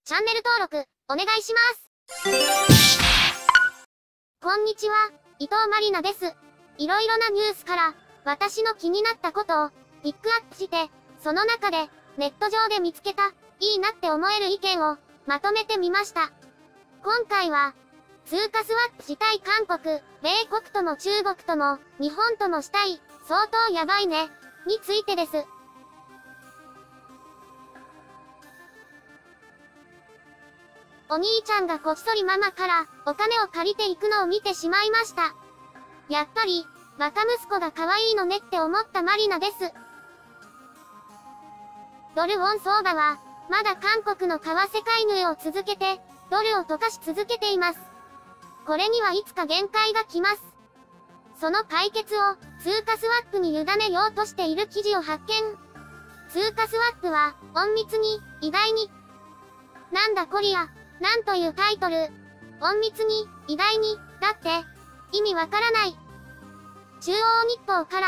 チャンネル登録、お願いします。こんにちは、伊藤まりなです。いろいろなニュースから、私の気になったことを、ピックアップして、その中で、ネット上で見つけた、いいなって思える意見を、まとめてみました。今回は、通貨スワップしたい韓国、米国とも中国とも、日本ともしたい、相当やばいね、についてです。お兄ちゃんがこっそりママからお金を借りていくのを見てしまいました。やっぱり、若息子が可愛いのねって思ったマリナです。ドルウォン相場は、まだ韓国の為替介入を続けて、ドルを溶かし続けています。これにはいつか限界が来ます。その解決を、通貨スワップに委ねようとしている記事を発見。通貨スワップは、隠密に、意外に。なんだこりゃ。なんというタイトル。隠密に、意外に、だって、意味わからない。中央日報から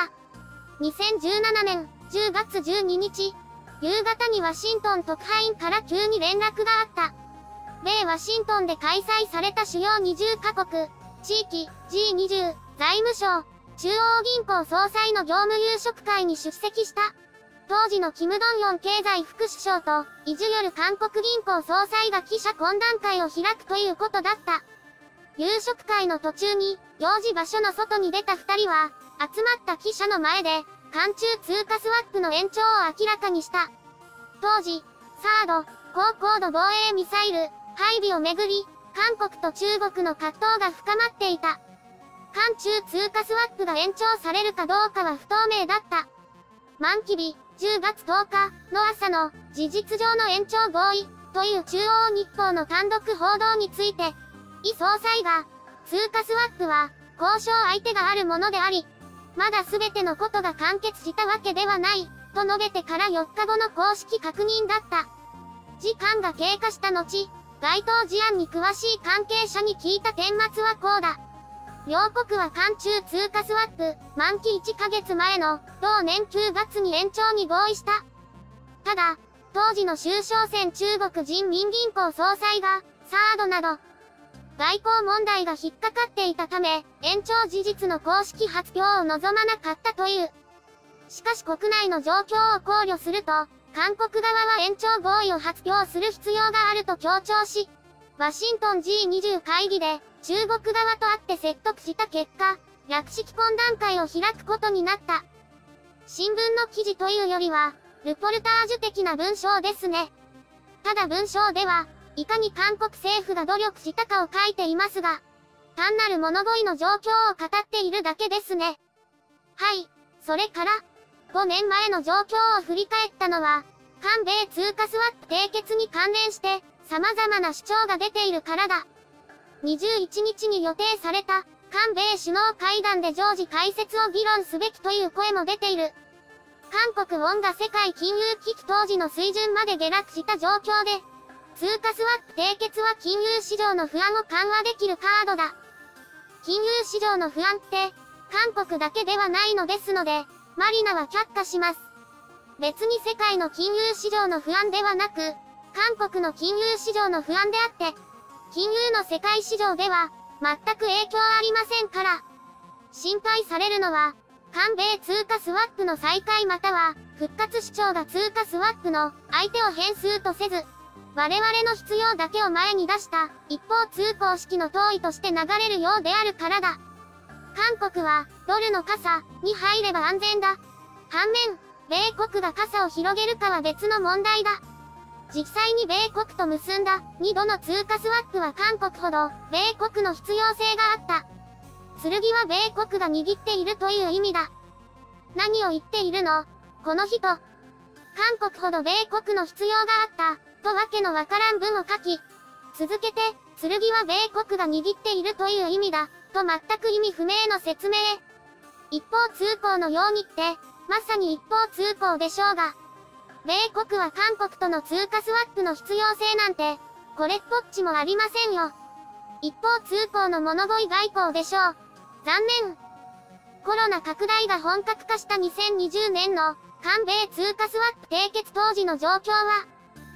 、2017年10月12日、夕方にワシントン特派員から急に連絡があった。米ワシントンで開催された主要20カ国、地域、G20、財務省、中央銀行総裁の業務夕食会に出席した。当時のキム・ドンヨン経済副首相と、イ・ジュヨル韓国銀行総裁が記者懇談会を開くということだった。夕食会の途中に、用事場所の外に出た二人は、集まった記者の前で、韓中通貨スワップの延長を明らかにした。当時、サード、高高度防衛ミサイル、配備をめぐり、韓国と中国の葛藤が深まっていた。韓中通貨スワップが延長されるかどうかは不透明だった。満期日、10月10日の朝の事実上の延長合意という中央日報の単独報道について、イ総裁が、通貨スワップは交渉相手があるものであり、まだ全てのことが完結したわけではない、と述べてから4日後の公式確認だった。時間が経過した後、該当事案に詳しい関係者に聞いた顛末はこうだ。両国は韓中通貨スワップ、満期1ヶ月前の、同年9月に延長に合意した。ただ、当時の周小川中国人民銀行総裁が、サードなど、外交問題が引っかかっていたため、延長事実の公式発表を望まなかったという。しかし国内の状況を考慮すると、韓国側は延長合意を発表する必要があると強調し、ワシントン G20 会議で、中国側と会って説得した結果、略式懇談会を開くことになった。新聞の記事というよりは、ルポルタージュ的な文章ですね。ただ文章では、いかに韓国政府が努力したかを書いていますが、単なる物乞いの状況を語っているだけですね。はい、それから、5年前の状況を振り返ったのは、韓米通貨スワップ締結に関連して、様々な主張が出ているからだ。21日に予定された、韓米首脳会談で常時開設を議論すべきという声も出ている。韓国ウォンが世界金融危機当時の水準まで下落した状況で、通貨スワップ締結は金融市場の不安を緩和できるカードだ。金融市場の不安って、韓国だけではないのですので、マリナは却下します。別に世界の金融市場の不安ではなく、韓国の金融市場の不安であって、金融の世界市場では、全く影響ありませんから。心配されるのは、韓米通貨スワップの再開または、復活主張が通貨スワップの相手を変数とせず、我々の必要だけを前に出した一方通行式の統意として流れるようであるからだ。韓国はドルの傘に入れば安全だ。反面、米国が傘を広げるかは別の問題だ。実際に米国と結んだ2度の通貨スワップは韓国ほど米国の必要性があった。剣は米国が握っているという意味だ。何を言っているのこの人。韓国ほど米国の必要があった、とわけのわからん文を書き、続けて、剣は米国が握っているという意味だ、と全く意味不明の説明。一方通行のようにって、まさに一方通行でしょうが、米国は韓国との通貨スワップの必要性なんて、これっぽっちもありませんよ。一方通行の物乞い外交でしょう。残念。コロナ拡大が本格化した2020年の韓米通貨スワップ締結当時の状況は、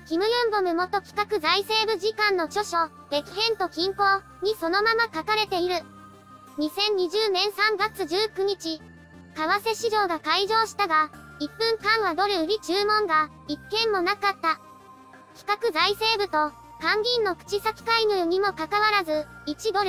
キム・ユンボム元企画財政部次官の著書、激変と均衡にそのまま書かれている。2020年3月19日、為替市場が開場したが、1分間はドル売り注文が1件もなかった。企画財政部と官銀の口先介入にもかかわらず、1ドル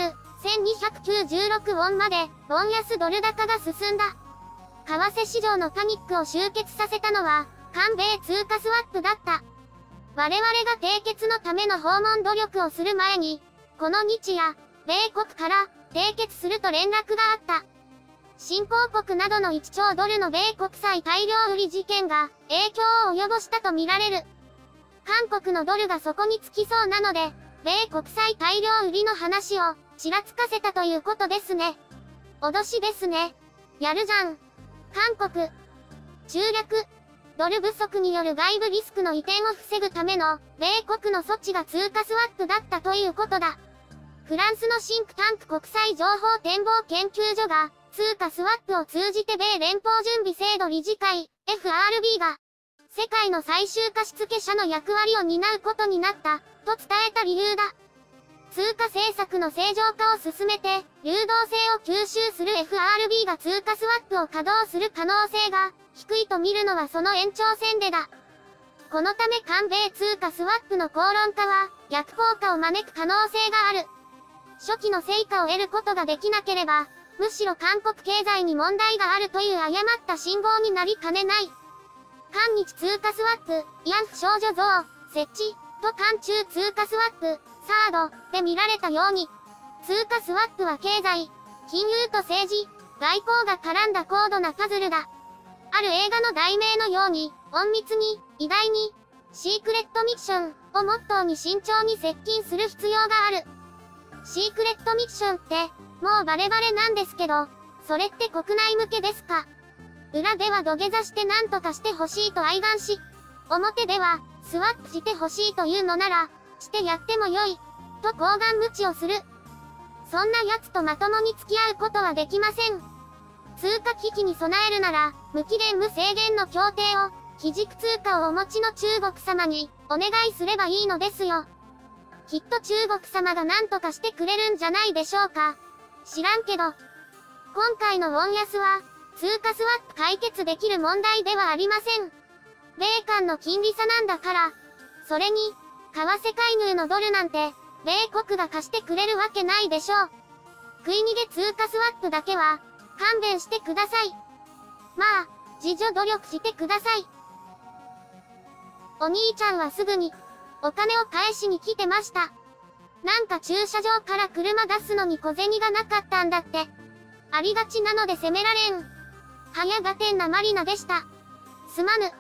1296ウォンまで、ウォン安ドル高が進んだ。為替市場のパニックを終結させたのは、韓米通貨スワップだった。我々が締結のための訪問努力をする前に、この日夜、米国から締結すると連絡があった。新興国などの1兆ドルの米国債大量売り事件が影響を及ぼしたとみられる。韓国のドルがそこにつきそうなので、米国債大量売りの話をちらつかせたということですね。脅しですね。やるじゃん。韓国。中略。ドル不足による外部リスクの移転を防ぐための、米国の措置が通貨スワップだったということだ。フランスのシンクタンク国際情報展望研究所が、通貨スワップを通じて米連邦準備制度理事会、FRB が、世界の最終貸付者の役割を担うことになった、と伝えた理由だ。通貨政策の正常化を進めて、流動性を吸収する FRB が通貨スワップを稼働する可能性が、低いと見るのはその延長線でだ。このため韓米通貨スワップの口論化は、逆効果を招く可能性がある。初期の成果を得ることができなければ、むしろ韓国経済に問題があるという誤った信号になりかねない。韓日通貨スワップ、慰安婦少女像、設置、と韓中通貨スワップ、サード、で見られたように、通貨スワップは経済、金融と政治、外交が絡んだ高度なパズルだ。ある映画の題名のように、隠密に、偉大に、シークレットミッションをモットーに慎重に接近する必要がある。シークレットミッションって、もうバレバレなんですけど、それって国内向けですか？裏では土下座して何とかしてほしいと哀願し、表では、スワップしてほしいというのなら、してやってもよい、と厚顔無知をする。そんな奴とまともに付き合うことはできません。通貨危機に備えるなら、無期限無制限の協定を、基軸通貨をお持ちの中国様に、お願いすればいいのですよ。きっと中国様が何とかしてくれるんじゃないでしょうか。知らんけど。今回のウォン安は、通貨スワップ解決できる問題ではありません。米韓の金利差なんだから。それに、為替介入のドルなんて、米国が貸してくれるわけないでしょう。食い逃げ通貨スワップだけは、勘弁してください。まあ、自助努力してください。お兄ちゃんはすぐに、お金を返しに来てました。なんか駐車場から車出すのに小銭がなかったんだって。ありがちなので責められん。早がてんなマリナでした。すまぬ。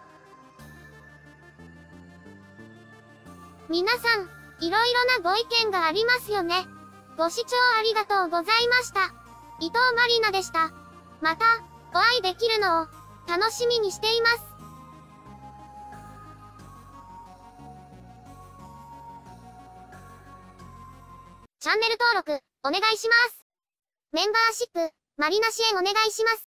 皆さん、いろいろなご意見がありますよね。ご視聴ありがとうございました。伊藤マリナでした。また、お会いできるのを、楽しみにしています。チャンネル登録、お願いします。メンバーシップ、マリナ支援お願いします。